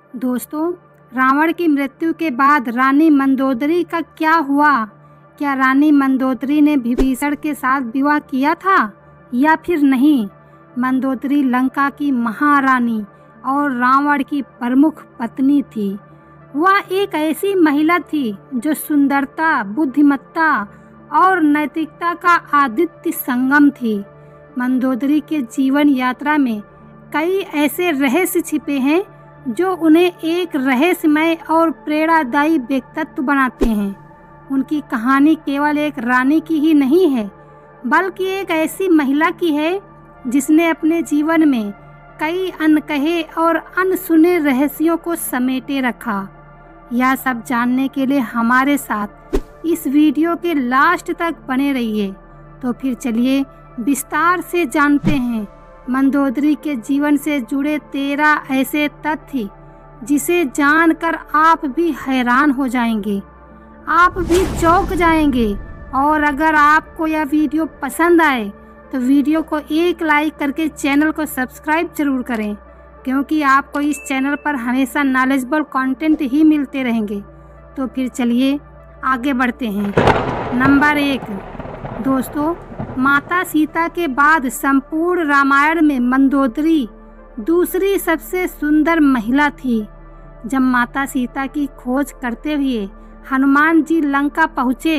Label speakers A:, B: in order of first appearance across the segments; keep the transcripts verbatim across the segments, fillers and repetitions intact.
A: दोस्तों, रावण की मृत्यु के बाद रानी मंदोदरी का क्या हुआ? क्या रानी मंदोदरी ने विभीषण के साथ विवाह किया था या फिर नहीं? मंदोदरी लंका की महारानी और रावण की प्रमुख पत्नी थी। वह एक ऐसी महिला थी जो सुंदरता, बुद्धिमत्ता और नैतिकता का आदित्य संगम थी। मंदोदरी के जीवन यात्रा में कई ऐसे रहस्य छिपे हैं जो उन्हें एक रहस्यमय और प्रेरणादायी व्यक्तित्व बनाते हैं। उनकी कहानी केवल एक रानी की ही नहीं है, बल्कि एक ऐसी महिला की है जिसने अपने जीवन में कई अनकहे और अनसुने रहस्यों को समेटे रखा। यह सब जानने के लिए हमारे साथ इस वीडियो के लास्ट तक बने रहिए। तो फिर चलिए विस्तार से जानते हैं मंदोदरी के जीवन से जुड़े तेरह ऐसे तथ्य जिसे जानकर आप भी हैरान हो जाएंगे, आप भी चौंक जाएंगे। और अगर आपको यह वीडियो पसंद आए तो वीडियो को एक लाइक करके चैनल को सब्सक्राइब जरूर करें, क्योंकि आपको इस चैनल पर हमेशा नॉलेजेबल कंटेंट ही मिलते रहेंगे। तो फिर चलिए आगे बढ़ते हैं। नंबर एक, दोस्तों, माता सीता के बाद संपूर्ण रामायण में मंदोदरी दूसरी सबसे सुंदर महिला थी। जब माता सीता की खोज करते हुए हनुमान जी लंका पहुँचे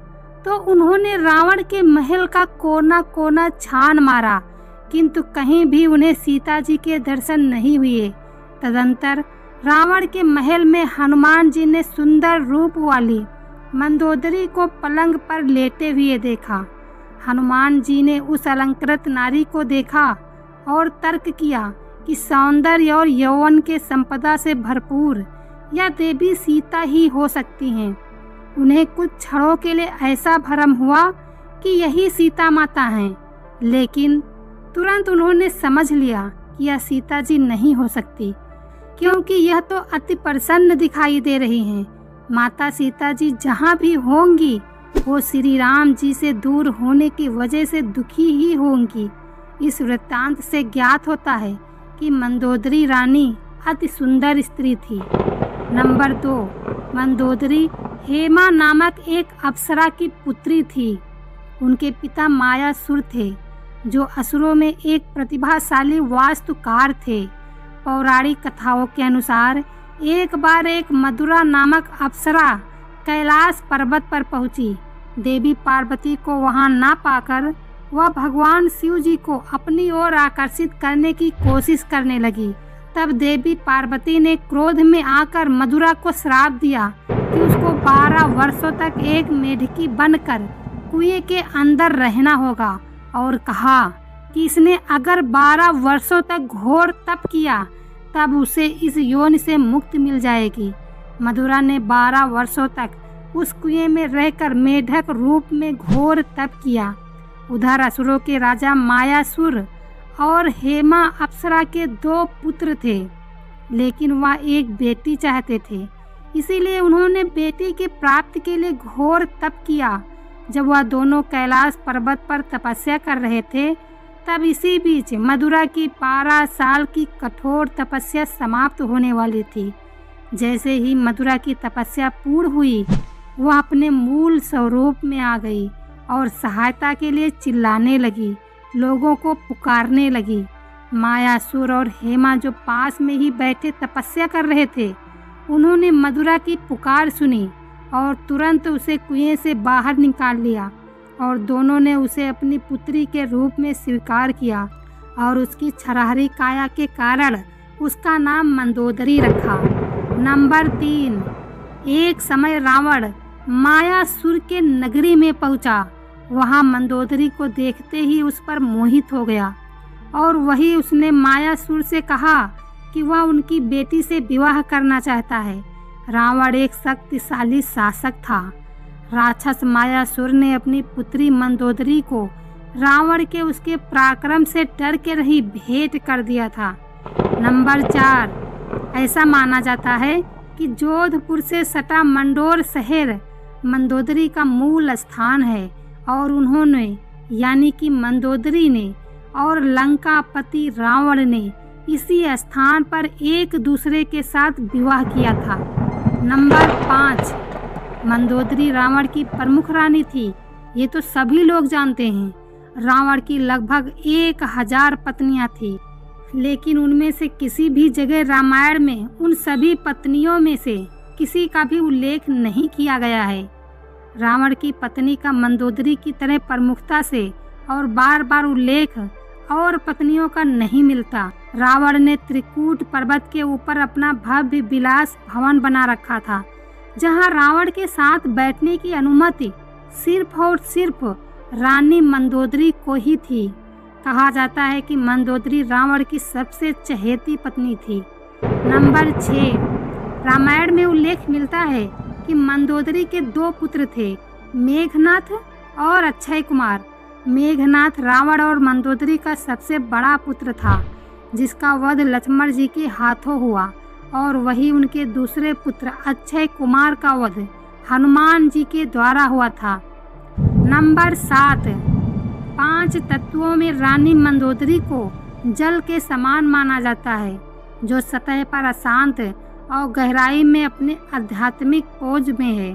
A: तो उन्होंने रावण के महल का कोना कोना छान मारा, किंतु कहीं भी उन्हें सीता जी के दर्शन नहीं हुए। तदंतर रावण के महल में हनुमान जी ने सुंदर रूप वाली मंदोदरी को पलंग पर लेटे हुए देखा। हनुमान जी ने उस अलंकृत नारी को देखा और तर्क किया कि सौंदर्य और यौवन के संपदा से भरपूर यह देवी सीता ही हो सकती हैं। उन्हें कुछ क्षणों के लिए ऐसा भ्रम हुआ कि यही सीता माता हैं, लेकिन तुरंत उन्होंने समझ लिया कि यह सीता जी नहीं हो सकती, क्योंकि यह तो अति प्रसन्न दिखाई दे रही हैं। माता सीता जी जहाँ भी होंगी वो श्री राम जी से दूर होने की वजह से दुखी ही होंगी। इस वृत्तांत से ज्ञात होता है कि मंदोदरी रानी अति सुंदर स्त्री थी। नंबर दो, मंदोदरी हेमा नामक एक अप्सरा की पुत्री थी। उनके पिता मायासुर थे, जो असुरों में एक प्रतिभाशाली वास्तुकार थे। पौराणिक कथाओं के अनुसार एक बार एक मधुरा नामक अप्सरा कैलाश पर्वत पर पहुंची। देवी पार्वती को वहां ना पाकर वह भगवान शिव जी को अपनी ओर आकर्षित करने की कोशिश करने लगी। तब देवी पार्वती ने क्रोध में आकर मधुरा को श्राप दिया कि उसको बारह वर्षों तक एक मेढकी बनकर कुएं के अंदर रहना होगा, और कहा कि इसने अगर बारह वर्षों तक घोर तप किया तब उसे इस योनि से मुक्ति मिल जाएगी। मधुरा ने बारह वर्षों तक उस कुएं में रहकर मेढक रूप में घोर तप किया। उधर असुरों के राजा मायासुर और हेमा अप्सरा के दो पुत्र थे, लेकिन वह एक बेटी चाहते थे, इसीलिए उन्होंने बेटी की प्राप्ति के लिए घोर तप किया। जब वह दोनों कैलाश पर्वत पर तपस्या कर रहे थे, तब इसी बीच मधुरा की बारह साल की कठोर तपस्या समाप्त होने वाली थी। जैसे ही मधुरा की तपस्या पूर्ण हुई, वह अपने मूल स्वरूप में आ गई और सहायता के लिए चिल्लाने लगी, लोगों को पुकारने लगी। मायासुर और हेमा जो पास में ही बैठे तपस्या कर रहे थे, उन्होंने मधुरा की पुकार सुनी और तुरंत उसे कुएं से बाहर निकाल लिया, और दोनों ने उसे अपनी पुत्री के रूप में स्वीकार किया और उसकी छरहरी काया के कारण उसका नाम मंदोदरी रखा। नंबर तीन, एक समय रावण मायासुर के नगरी में पहुंचा। वहां मंदोदरी को देखते ही उस पर मोहित हो गया, और वही उसने मायासुर से कहा कि वह उनकी बेटी से विवाह करना चाहता है। रावण एक शक्तिशाली शासक था। राक्षस मायासुर ने अपनी पुत्री मंदोदरी को रावण के उसके पराक्रम से डर के रही भेंट कर दिया था। नंबर चार, ऐसा माना जाता है कि जोधपुर से सटा मंडोर शहर मंदोदरी का मूल स्थान है, और उन्होंने यानी कि मंदोदरी ने और लंकापति रावण ने इसी स्थान पर एक दूसरे के साथ विवाह किया था। नंबर पाँच, मंदोदरी रावण की प्रमुख रानी थी। ये तो सभी लोग जानते हैं। रावण की लगभग एक हजार पत्नियां थी, लेकिन उनमें से किसी भी जगह रामायण में उन सभी पत्नियों में से किसी का भी उल्लेख नहीं किया गया है। रावण की पत्नी का मंदोदरी की तरह प्रमुखता से और बार बार उल्लेख और पत्नियों का नहीं मिलता। रावण ने त्रिकूट पर्वत के ऊपर अपना भव्य विलास भवन बना रखा था, जहां रावण के साथ बैठने की अनुमति सिर्फ और सिर्फ रानी मंदोदरी को ही थी। कहा जाता है कि मंदोदरी रावण की सबसे चहेती पत्नी थी। नंबर छः, रामायण में उल्लेख मिलता है कि मंदोदरी के दो पुत्र थे, मेघनाथ और अक्षय कुमार। मेघनाथ रावण और मंदोदरी का सबसे बड़ा पुत्र था, जिसका वध लक्ष्मण जी के हाथों हुआ, और वही उनके दूसरे पुत्र अक्षय कुमार का वध हनुमान जी के द्वारा हुआ था। नंबर सात, पांच तत्वों में रानी मंदोदरी को जल के समान माना जाता है, जो सतह पर अशांत और गहराई में अपने आध्यात्मिक पोज में है।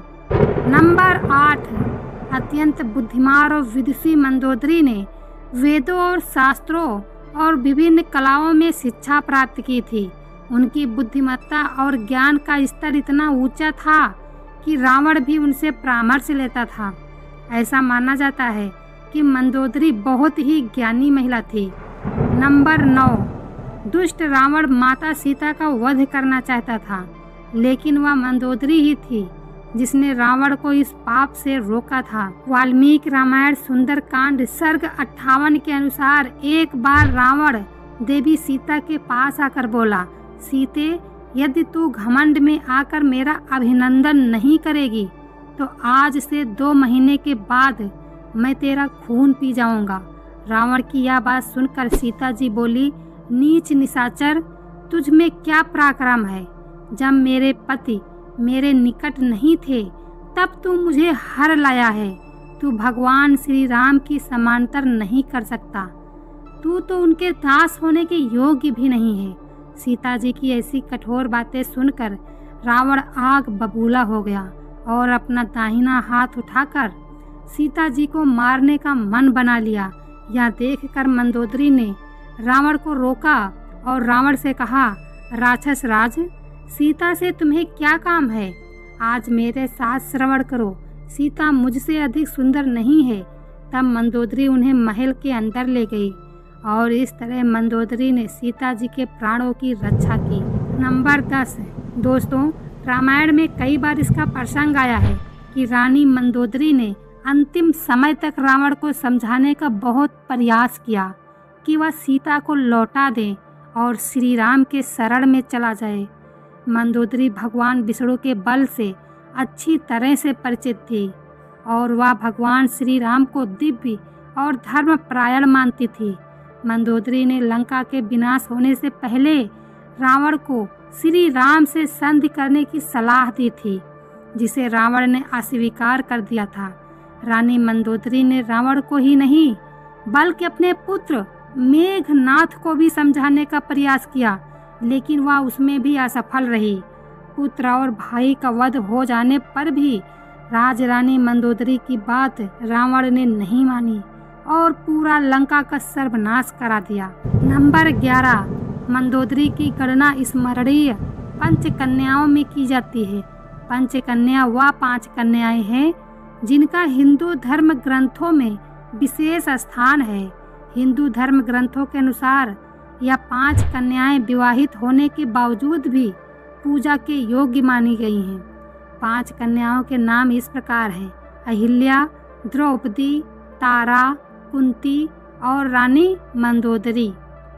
A: नंबर आठ, अत्यंत बुद्धिमान और विदुषी मंदोदरी ने वेदों और शास्त्रों और विभिन्न कलाओं में शिक्षा प्राप्त की थी। उनकी बुद्धिमत्ता और ज्ञान का स्तर इतना ऊंचा था कि रावण भी उनसे परामर्श लेता था। ऐसा माना जाता है कि मंदोदरी बहुत ही ज्ञानी महिला थी। नंबर नौ, दुष्ट रावण माता सीता का वध करना चाहता था, लेकिन वह मंदोदरी ही थी जिसने रावण को इस पाप से रोका था। वाल्मीकि रामायण सुंदरकांड सर्ग अट्ठावन के अनुसार एक बार रावण देवी सीता के पास आकर बोला, सीते, यदि तू घमंड में आकर मेरा अभिनंदन नहीं करेगी तो आज से दो महीने के बाद मैं तेरा खून पी जाऊंगा। रावण की यह बात सुनकर सीता जी बोली, नीच निशाचर, तुझ में क्या पराक्रम है? जब मेरे पति मेरे निकट नहीं थे तब तू मुझे हर लाया है। तू भगवान श्री राम की समांतर नहीं कर सकता। तू तो उनके दास होने के योग्य भी नहीं है। सीता जी की ऐसी कठोर बातें सुनकर रावण आग बबूला हो गया और अपना दाहिना हाथ उठाकर सीता जी को मारने का मन बना लिया। यह देखकर मंदोदरी ने रावण को रोका और रावण से कहा, राक्षस राज, सीता से तुम्हें क्या काम है? आज मेरे साथ श्रवण करो, सीता मुझसे अधिक सुंदर नहीं है। तब मंदोदरी उन्हें महल के अंदर ले गई और इस तरह मंदोदरी ने सीता जी के प्राणों की रक्षा की। नंबर दस, दोस्तों, रामायण में कई बार इसका प्रसंग आया है कि रानी मंदोदरी ने अंतिम समय तक रावण को समझाने का बहुत प्रयास किया कि वह सीता को लौटा दे और श्री राम के शरण में चला जाए। मंदोदरी भगवान विष्णु के बल से अच्छी तरह से परिचित थी और वह भगवान श्री राम को दिव्य और धर्मपरायण मानती थी। मंदोदरी ने लंका के विनाश होने से पहले रावण को श्री राम से संधि करने की सलाह दी थी, जिसे रावण ने अस्वीकार कर दिया था। रानी मंदोदरी ने रावण को ही नहीं बल्कि अपने पुत्र मेघनाथ को भी समझाने का प्रयास किया, लेकिन वह उसमें भी असफल रही। पुत्र और भाई का वध हो जाने पर भी राज रानी मंदोदरी की बात रावण ने नहीं मानी और पूरा लंका का सर्वनाश करा दिया। नंबर ग्यारह, मंदोदरी की गणना स्मरणीय पंच कन्याओं में की जाती है। पंच कन्या वह पांच कन्याएं हैं जिनका हिंदू धर्म ग्रंथों में विशेष स्थान है। हिंदू धर्म ग्रंथों के अनुसार यह पांच कन्याएं विवाहित होने के बावजूद भी पूजा के योग्य मानी गई हैं। पांच कन्याओं के नाम इस प्रकार हैं, अहिल्या, द्रौपदी, तारा, कुंती और रानी मंदोदरी।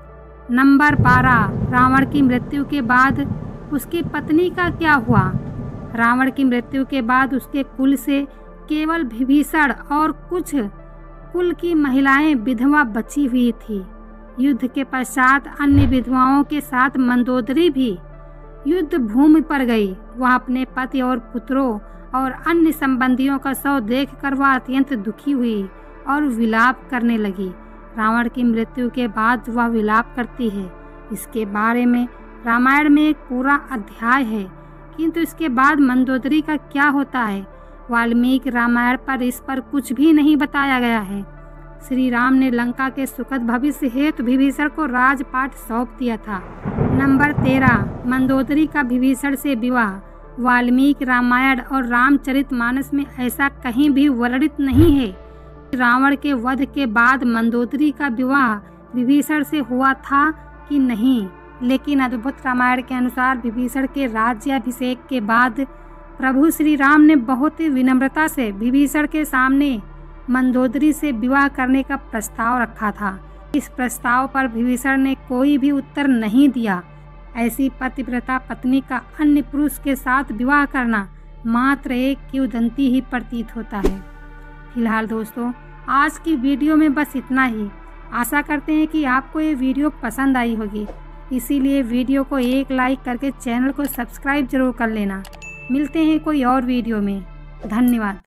A: नंबर बारह, रावण की मृत्यु के बाद उसकी पत्नी का क्या हुआ? रावण की मृत्यु के बाद उसके कुल से केवल विभीषण और कुछ कुल की महिलाएं विधवा बची हुई थी। युद्ध के पश्चात अन्य विधवाओं के साथ मंदोदरी भी युद्ध भूमि पर गई। वह अपने पति और पुत्रों और अन्य संबंधियों का शव देखकर वह अत्यंत दुखी हुई और विलाप करने लगी। रावण की मृत्यु के बाद वह विलाप करती है, इसके बारे में रामायण में एक पूरा अध्याय है, किंतु इसके बाद मंदोदरी का क्या होता है वाल्मीकि रामायण पर इस पर कुछ भी नहीं बताया गया है। श्री राम ने लंका के सुखद भविष्य हेतु विभीषण को राजपाट सौंप दिया था। नंबर तेरह, मंदोदरी का विभीषण से विवाह। वाल्मीकि रामायण और रामचरितमानस में ऐसा कहीं भी वर्णित नहीं है रावण के वध के बाद मंदोदरी का विवाह विभीषण से हुआ था कि नहीं, लेकिन अद्भुत रामायण के अनुसार विभीषण के राज्याभिषेक के बाद प्रभु श्री राम ने बहुत ही विनम्रता से विभीषण के सामने मंदोदरी से विवाह करने का प्रस्ताव रखा था। इस प्रस्ताव पर विभीषण ने कोई भी उत्तर नहीं दिया। ऐसी पतिव्रता पत्नी का अन्य पुरुष के साथ विवाह करना मात्र एक किंवदंती ही प्रतीत होता है। फिलहाल दोस्तों, आज की वीडियो में बस इतना ही। आशा करते हैं कि आपको ये वीडियो पसंद आई होगी, इसीलिए वीडियो को एक लाइक करके चैनल को सब्सक्राइब जरूर कर लेना। मिलते हैं कोई और वीडियो में। धन्यवाद।